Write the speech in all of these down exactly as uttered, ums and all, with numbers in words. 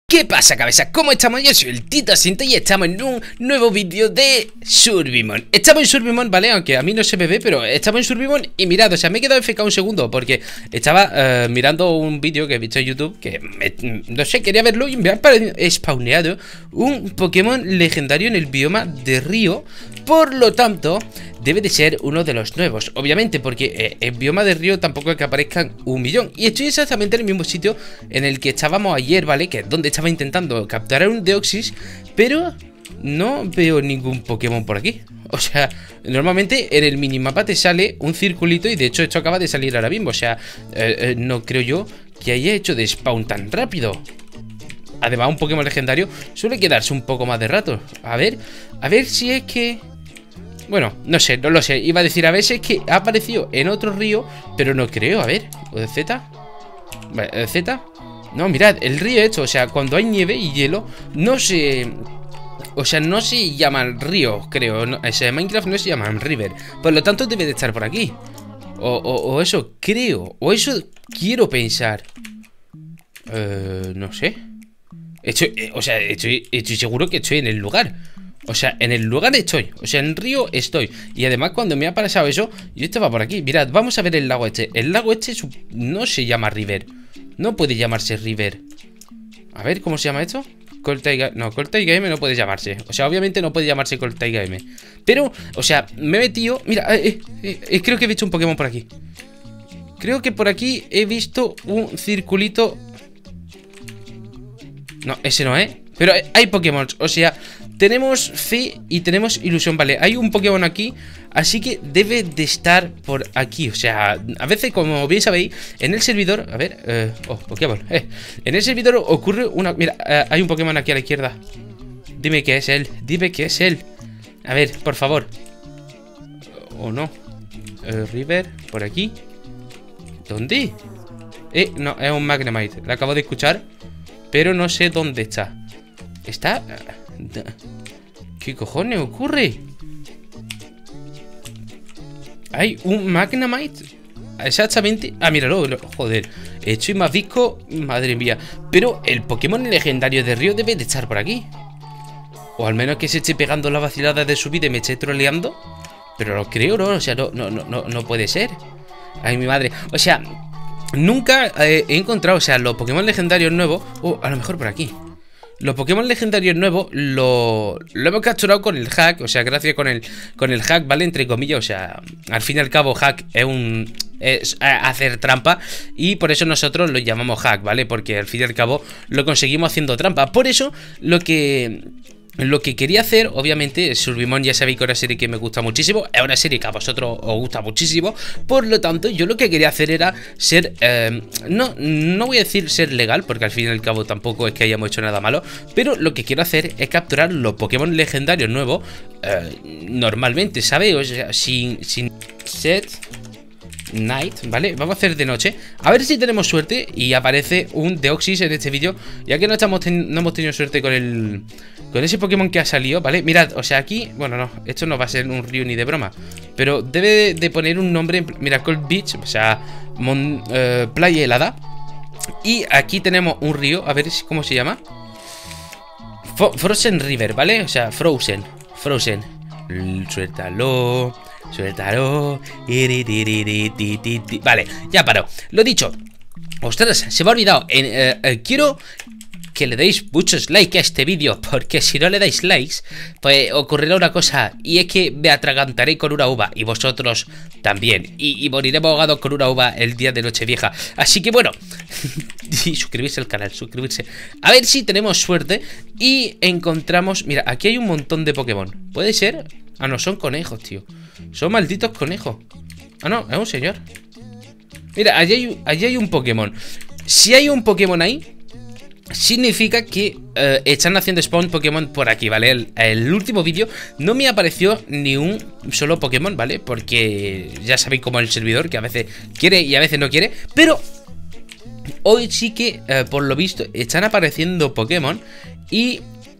¿Qué pasa, cabeza? ¿Cómo estamos? Yo soy el Tito Cinta y estamos en un nuevo vídeo de Survimon. Estamos en Survimon, ¿vale? Aunque a mí no se me ve, pero estamos en Survimon. Y mirad, o sea, me he quedado F K un segundo porque estaba uh, mirando un vídeo que he visto en YouTube que, me, no sé, quería verlo y me ha spawneado un Pokémon legendario en el bioma de Río. Por lo tanto, debe de ser uno de los nuevos, obviamente, porque eh, en bioma de Río tampoco es que aparezcan un millón. Y estoy exactamente en el mismo sitio en el que estábamos ayer, ¿vale? Que es donde estaba intentando capturar un Deoxys, pero no veo ningún Pokémon por aquí. O sea, normalmente en el minimapa te sale un circulito y de hecho esto acaba de salir ahora mismo. O sea, eh, eh, no creo yo que haya hecho de spawn tan rápido. Además, un Pokémon legendario suele quedarse un poco más de rato. A ver, a ver si es que... Bueno, no sé, no lo sé. Iba a decir a veces que ha aparecido en otro río, pero no creo. A ver, ¿o de Z? Vale, ¿Z? No, mirad, el río hecho, o sea, cuando hay nieve y hielo, no se... O sea, no se llaman ríos, creo. No, o sea, en Minecraft no se llaman river. Por lo tanto, debe de estar por aquí. O, o, o eso creo. O eso quiero pensar. Eh, no sé. Estoy, eh, o sea, estoy, estoy seguro que estoy en el lugar. O sea, en el lugar estoy. O sea, en río estoy. Y además cuando me ha pasado eso, yo estaba por aquí. Mirad, vamos a ver el lago este. El lago este no se llama river. No puede llamarse river. A ver, ¿cómo se llama esto? Coltaiga... No, Coltaiga M no puede llamarse. O sea, obviamente no puede llamarse Coltaiga M. Pero, o sea, me he metido... Mira, eh, eh, eh, creo que he visto un Pokémon por aquí. Creo que por aquí he visto un circulito. No, ese no, ¿eh? Pero hay Pokémon, o sea, tenemos fe y tenemos ilusión, vale. Hay un Pokémon aquí, así que debe de estar por aquí. O sea, a veces, como bien sabéis, en el servidor, a ver, eh, oh, Pokémon, eh, en el servidor ocurre una... Mira, eh, hay un Pokémon aquí a la izquierda. Dime que es él, dime que es él. A ver, por favor. O no eh, River, por aquí. ¿Dónde? Eh, no, es un Magnemite, lo acabo de escuchar, pero no sé dónde está. ¿Está? ¿Qué cojones ocurre? Hay un Magnemite. Exactamente. Ah, míralo. Joder. Estoy más visco. Madre mía. Pero el Pokémon legendario de Río debe de estar por aquí. O al menos que se esté pegando la vacilada de su vida y me esté troleando. Pero lo creo, ¿no? O sea, no, no, no, no puede ser. Ay, mi madre. O sea, nunca eh, he encontrado, o sea, los Pokémon legendarios nuevos. O a lo mejor por aquí. Los Pokémon legendarios nuevos lo, lo hemos capturado con el hack. O sea, gracias con el, con el hack, ¿vale? Entre comillas, o sea, al fin y al cabo hack es un... es hacer trampa. Y por eso nosotros lo llamamos hack, ¿vale? Porque al fin y al cabo lo conseguimos haciendo trampa. Por eso lo que... Lo que quería hacer, obviamente, Survimon ya sabéis que es una serie que me gusta muchísimo. Es una serie que a vosotros os gusta muchísimo. Por lo tanto, yo lo que quería hacer era ser... Eh, no, no voy a decir ser legal, porque al fin y al cabo tampoco es que hayamos hecho nada malo. Pero lo que quiero hacer es capturar los Pokémon legendarios nuevos eh, normalmente, ¿sabéis? O sea, sin, sin set... Night, ¿vale? Vamos a hacer de noche. A ver si tenemos suerte y aparece un Deoxys en este vídeo. Ya que no, estamos no hemos tenido suerte con el... Con ese Pokémon que ha salido, ¿vale? Mirad, o sea, aquí... Bueno, no, esto no va a ser un río ni de broma. Pero debe de poner un nombre... Mira, Cold Beach, o sea... Mon, eh, playa helada. Y aquí tenemos un río, a ver cómo se llama. Fo Frozen River, ¿vale? O sea, Frozen Frozen Suéltalo... Suéltalo. Vale, ya paro. Lo dicho. Ostras, se me ha olvidado. eh, eh, Quiero que le deis muchos likes a este vídeo, porque si no le dais likes, pues ocurrirá una cosa, y es que me atragantaré con una uva, y vosotros también, y, y moriremos ahogados con una uva el día de Nochevieja. Así que bueno, y suscribirse al canal, suscribirse. A ver si tenemos suerte y encontramos... Mira, aquí hay un montón de Pokémon. ¿Puede ser? Ah, no, son conejos, tío. Son malditos conejos. Ah, no, es un señor. Mira, allí hay, allí hay un Pokémon. Si hay un Pokémon ahí, significa que uh, están haciendo spawn Pokémon por aquí, ¿vale? El, el último vídeo no me apareció ni un solo Pokémon, ¿vale? Porque ya sabéis cómo es el servidor, que a veces quiere y a veces no quiere. Pero hoy sí que, uh, por lo visto, están apareciendo Pokémon. Y...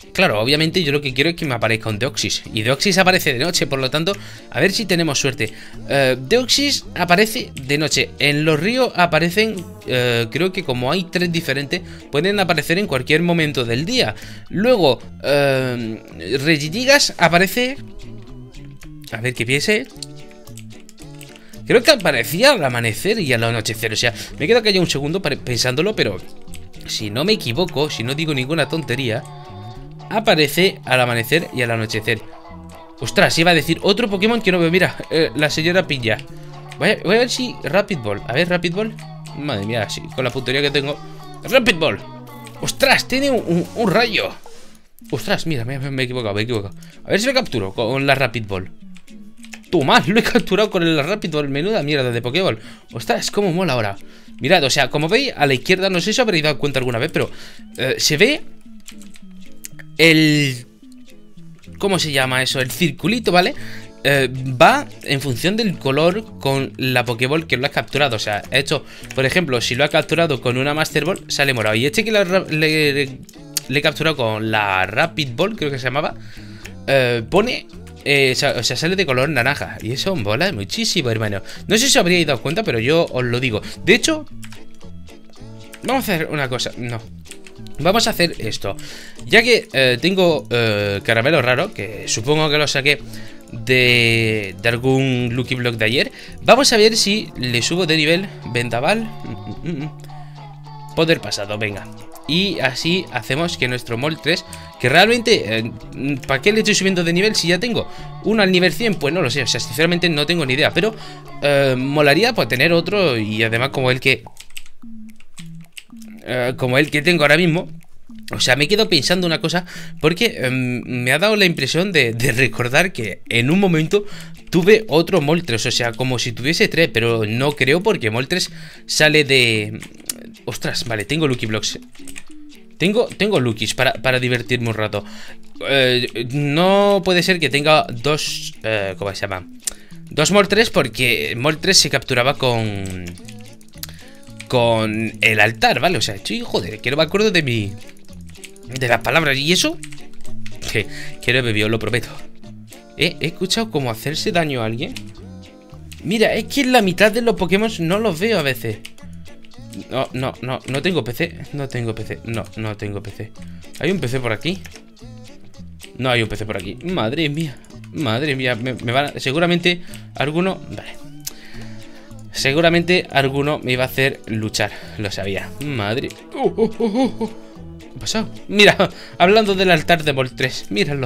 claro, obviamente yo lo que quiero es que me aparezca un Deoxys. Y Deoxys aparece de noche, por lo tanto, a ver si tenemos suerte. uh, Deoxys aparece de noche. En los ríos aparecen, uh, creo que como hay tres diferentes, pueden aparecer en cualquier momento del día. Luego, uh, Regigigas aparece... A ver, ¿qué piense? Creo que aparecía al amanecer y al anochecer. O sea, me he quedado callado un segundo pensándolo, pero si no me equivoco, si no digo ninguna tontería, aparece al amanecer y al anochecer. Ostras, iba a decir otro Pokémon que no veo. Mira, eh, la señora Pilla. Voy a, voy a ver si Rapid Ball. A ver, Rapid Ball. Madre mía, sí, con la puntería que tengo. Rapid Ball. Ostras, tiene un, un, un rayo. Ostras, mira, me, me he equivocado, me he equivocado. A ver si lo capturo con la Rapid Ball. Tú más, lo he capturado con el Rapid Ball. Menuda mierda de Pokéball. Ostras, cómo mola ahora. Mirad, o sea, como veis a la izquierda, no sé si os habréis dado cuenta alguna vez, pero eh, se ve el... ¿Cómo se llama eso? El circulito, ¿vale? Eh, va en función del color con la Pokéball que lo has capturado. O sea, esto, por ejemplo, si lo has capturado con una Master Ball, sale morado. Y este que lo, le, le, le he capturado con la Rapid Ball, creo que se llamaba, eh, pone... Eh, o, sea, o sea, sale de color naranja. Y eso mola muchísimo, hermano. No sé si os habríais dado cuenta, pero yo os lo digo. De hecho, vamos a hacer una cosa. No, vamos a hacer esto. Ya que eh, tengo eh, caramelo raro, que supongo que lo saqué de, de algún Lucky Block de ayer. Vamos a ver si le subo de nivel. Vendaval, mm, mm, mm. Poder pasado, venga. Y así hacemos que nuestro Moltres, que realmente, eh, ¿para qué le estoy subiendo de nivel si ya tengo uno al nivel cien? Pues no lo sé, o sea, sinceramente no tengo ni idea. Pero eh, molaría pues tener otro. Y además como el que eh, Como el que tengo ahora mismo. O sea, me quedo pensando una cosa, porque eh, me ha dado la impresión de, de recordar que en un momento tuve otro Moltres. O sea, como si tuviese tres, pero no creo, porque Moltres sale de... Ostras, vale, tengo Lucky Blocks. Tengo, tengo Luckies para, para divertirme un rato. eh, No puede ser que tenga dos... Eh, ¿Cómo se llama? Dos Moltres, porque Moltres se capturaba con... Con el altar, ¿vale? O sea, estoy, joder, que no me acuerdo de mi... De las palabras. ¿Y eso? Que, que no he bebido, lo prometo. ¿He, he escuchado cómo hacerse daño a alguien? Mira, es que en la mitad de los Pokémon no los veo a veces. No, no, no, no tengo P C. No tengo P C, no, no tengo P C. ¿Hay un P C por aquí? No hay un P C por aquí. Madre mía, madre mía, me, me van a... Seguramente alguno... Vale. Seguramente alguno me iba a hacer luchar. Lo sabía, madre. Oh, oh, oh, oh. ¿Qué ha pasado? Mira, hablando del altar de Moltres. Míralo.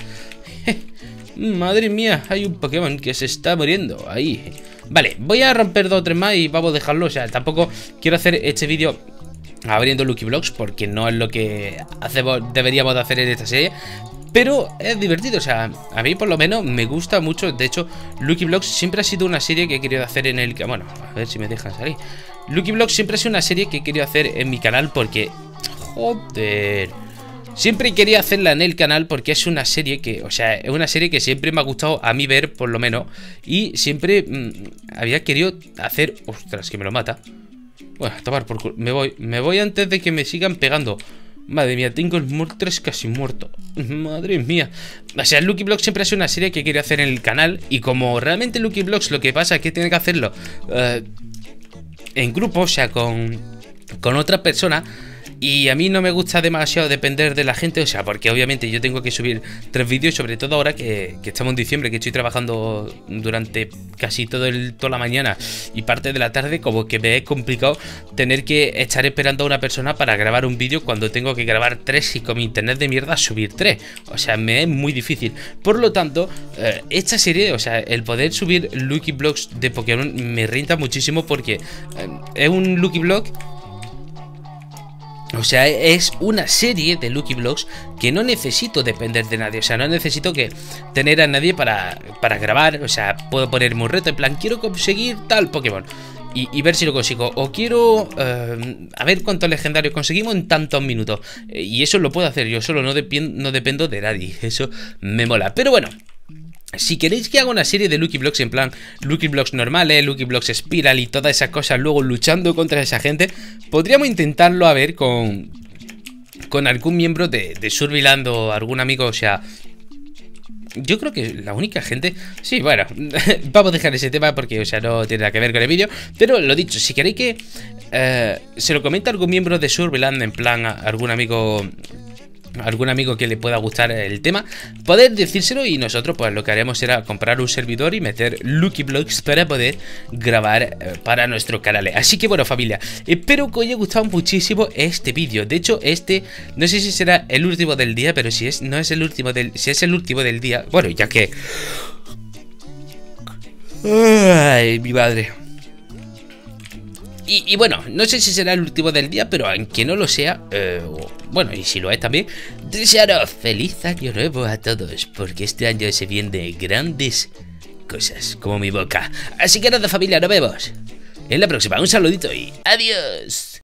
Madre mía, hay un Pokémon que se está muriendo ahí. Vale, voy a romper dos o tres más y vamos a dejarlo. O sea, tampoco quiero hacer este vídeo abriendo Lucky Blocks, porque no es lo que hacemos, deberíamos de hacer en esta serie. Pero es divertido, o sea, a mí por lo menos me gusta mucho. De hecho, Lucky Blocks siempre ha sido una serie que he querido hacer en el... Bueno, a ver si me dejan salir. Lucky Blocks siempre ha sido una serie que he querido hacer en mi canal porque... Joder... Siempre quería hacerla en el canal porque es una serie que, o sea, es una serie que siempre me ha gustado a mí ver, por lo menos. Y siempre mmm, había querido hacer... Ostras, que me lo mata. Bueno, a tomar por culo. Me voy, me voy antes de que me sigan pegando. Madre mía, tengo el Moltres casi muerto. Madre mía. O sea, Lucky Blocks siempre ha sido una serie que quería hacer en el canal. Y como realmente Lucky Blocks lo que pasa es que tiene que hacerlo uh, en grupo, o sea, con, con otra persona. Y a mí no me gusta demasiado depender de la gente, o sea, porque obviamente yo tengo que subir tres vídeos, sobre todo ahora que, que estamos en diciembre, que estoy trabajando durante casi todo el, toda la mañana y parte de la tarde, como que me es complicado tener que estar esperando a una persona para grabar un vídeo cuando tengo que grabar tres y con mi internet de mierda subir tres. O sea, me es muy difícil. Por lo tanto, eh, esta serie, o sea, el poder subir Lucky Blocks de Pokémon me renta muchísimo porque eh, es un Lucky Block. O sea, es una serie de Lucky Blocks que no necesito depender de nadie. O sea, no necesito que tener a nadie para, para grabar. O sea, puedo ponerme un reto en plan, quiero conseguir tal Pokémon y, y ver si lo consigo. O quiero uh, a ver cuántos legendarios conseguimos en tantos minutos. Y eso lo puedo hacer yo solo, no, no dependo de nadie. Eso me mola. Pero bueno, si queréis que haga una serie de Lucky Blocks en plan Lucky Blocks normales, Lucky Blocks Spiral y todas esas cosas, luego luchando contra esa gente, podríamos intentarlo a ver con, con algún miembro de, de Surviland o algún amigo, o sea... Yo creo que la única gente... Sí, bueno, vamos a dejar ese tema porque, o sea, no tiene nada que ver con el vídeo. Pero lo dicho, si queréis que eh, se lo comenta algún miembro de Surviland, en plan, a algún amigo... algún amigo que le pueda gustar el tema, poder decírselo y nosotros pues lo que haremos será comprar un servidor y meter Lucky Blocks para poder grabar eh, para nuestro canal. Así que bueno, familia, espero que os haya gustado muchísimo este vídeo. De hecho, este no sé si será el último del día, pero si es no es el último del si es el último del día, bueno, ya que ay, mi madre. Y, y bueno, no sé si será el último del día, pero aunque no lo sea, eh, bueno, y si lo es también, desearos feliz año nuevo a todos, porque este año se vienen grandes cosas, como mi boca. Así que nada, familia, nos vemos en la próxima. Un saludito y adiós.